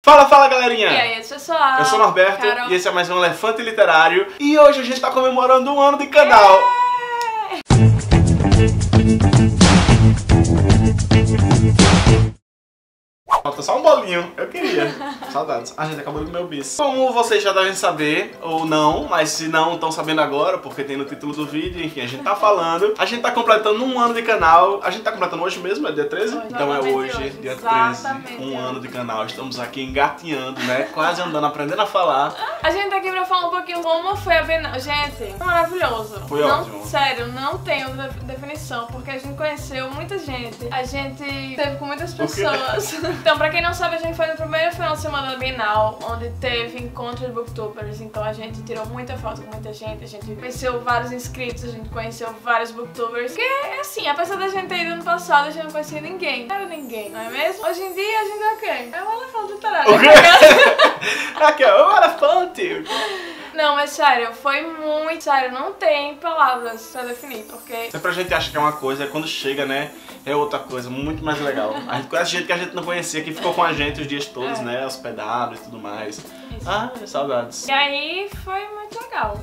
Fala galerinha! E aí, pessoal? Eu sou o Norberto Carol. E esse é mais um Elefante Literário. E hoje a gente tá comemorando 1 ano de canal. Falta só um bolinho, eu queria. Saudades. A gente acabou de comer o bis. Como vocês já devem saber, ou não, mas se não estão sabendo agora, porque tem no título do vídeo, enfim, a gente tá falando. A gente tá completando 1 ano de canal. A gente tá completando hoje mesmo, é dia 13? Então é hoje, dia 13, 1 ano de canal. Estamos aqui engatinhando, né? Quase andando, aprendendo a falar. A gente tá aqui pra falar um pouquinho como foi a Bienal. Gente, maravilhoso. Foi ótimo. Sério, não tenho definição, porque a gente conheceu muita gente. A gente teve com muitas pessoas. Então, pra quem não sabe, a gente foi no primeiro final de semana da Bienal, onde teve encontro de booktubers. Então a gente tirou muita foto com muita gente, a gente conheceu vários inscritos, a gente conheceu vários booktubers. Porque, assim, apesar da gente ter ido ano passado, a gente não conhecia ninguém. Não era ninguém, não é mesmo? Hoje em dia, a gente é o quê? É um elefante literário. O quê? Aqui, ó, o elefante. Não, mas sério, foi muito sério, não tem palavras pra definir, porque... Sempre a gente acha que é uma coisa, e quando chega, né, é outra coisa, muito mais legal. A gente conhece gente que a gente não conhecia, que ficou com a gente os dias todos, né, hospedado e tudo mais. Isso. Ah, saudades. E aí, foi muito legal.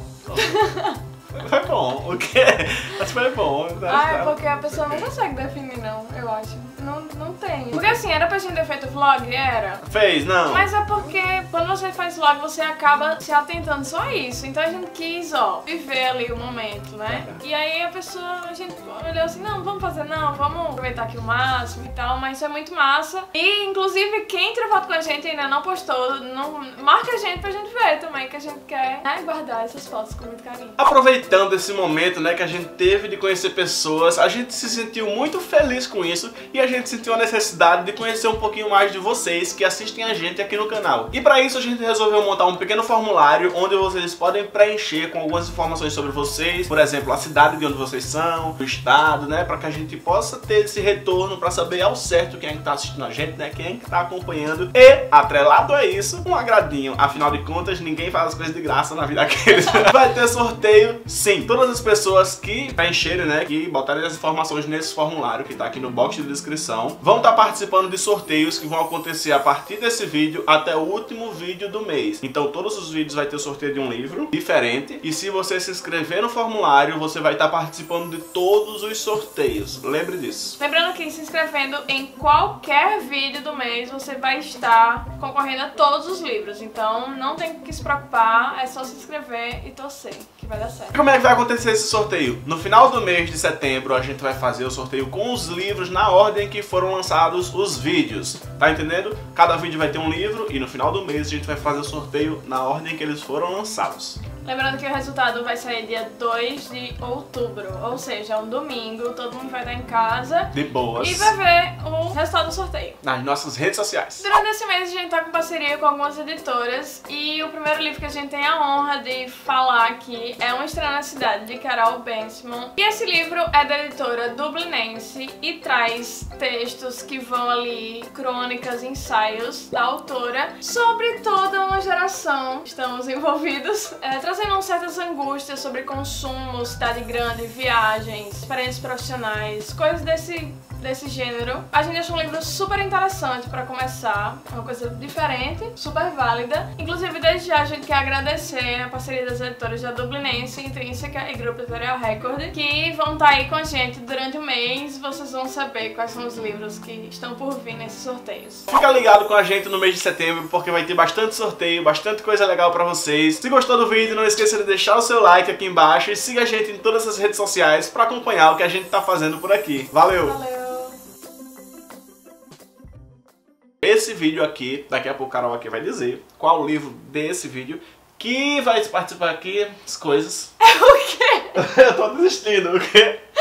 Foi bom, o quê? Mas foi bom. Ah, é porque a pessoa não consegue definir, não, eu acho. Não tem. Porque assim, era pra gente ter feito vlog? Era. Fez, não. Mas é porque quando você faz vlog, você acaba se atentando só a isso. Então a gente quis, ó, viver ali o momento, né? E aí a gente olhou assim, não, vamos fazer não, vamos aproveitar aqui o máximo e tal, mas isso é muito massa. E inclusive quem tirou foto com a gente ainda não postou, não, marca a gente pra gente ver também, que a gente quer, né, guardar essas fotos com muito carinho. Aproveitando esse momento, né, que a gente teve de conhecer pessoas, a gente se sentiu muito feliz com isso e a gente sentiu a necessidade de conhecer um pouquinho mais de vocês que assistem a gente aqui no canal. E para isso a gente resolveu montar um pequeno formulário onde vocês podem preencher com algumas informações sobre vocês, por exemplo, a cidade de onde vocês são, o estado, né, para que a gente possa ter esse retorno para saber ao certo quem é que tá assistindo a gente, né, quem é que tá acompanhando e, atrelado a isso, um agradinho. Afinal de contas, ninguém faz as coisas de graça na vida daqueles. Vai ter sorteio, sim. Todas as pessoas que preencherem, né, que botarem as informações nesse formulário que tá aqui no box de descrição, vão estar participando de sorteios que vão acontecer a partir desse vídeo até o último vídeo do mês. Então todos os vídeos vai ter o sorteio de um livro diferente e se você se inscrever no formulário, você vai estar participando de todos os sorteios. Lembre disso. Lembrando que se inscrevendo em qualquer vídeo do mês, você vai estar concorrendo a todos os livros. Então não tem que se preocupar, é só se inscrever e torcer, que vai dar certo. Como é que vai acontecer esse sorteio? No final do mês de setembro a gente vai fazer o sorteio com os livros na ordem que foram lançados os vídeos. Tá entendendo? Cada vídeo vai ter um livro e no final do mês a gente vai fazer o sorteio na ordem que eles foram lançados. Lembrando que o resultado vai sair dia 2 de outubro, ou seja, um domingo, todo mundo vai estar em casa De boas. e vai ver o resultado do sorteio. Nas nossas redes sociais. Durante esse mês a gente tá com parceria com algumas editoras e o primeiro livro que a gente tem a honra de falar aqui é Uma Estranha na Cidade, de Carol Bensimon. E esse livro é da editora Dublinense e traz textos que vão ali, crônicas, ensaios da autora sobre toda uma geração. Estamos envolvidos, trazendo certas angústias sobre consumo, cidade grande, viagens, experiências profissionais, coisas desse gênero. A gente achou um livro super interessante pra começar, uma coisa diferente, super válida. Inclusive, desde já a gente quer agradecer a parceria das editoras da Dublinense, Intrínseca e Grupo Editorial Record, que vão estar aí com a gente durante o mês. Vocês vão saber quais são os livros que estão por vir nesses sorteios. Fica ligado com a gente no mês de setembro, porque vai ter bastante sorteio, bastante coisa legal pra vocês. Se gostou do vídeo, não esqueça de deixar o seu like aqui embaixo e siga a gente em todas as redes sociais pra acompanhar o que a gente tá fazendo por aqui. Valeu! Valeu! Esse vídeo aqui, daqui a pouco a Carol aqui vai dizer qual o livro desse vídeo que vai participar aqui, as coisas. É o quê? Eu tô desistindo, o quê?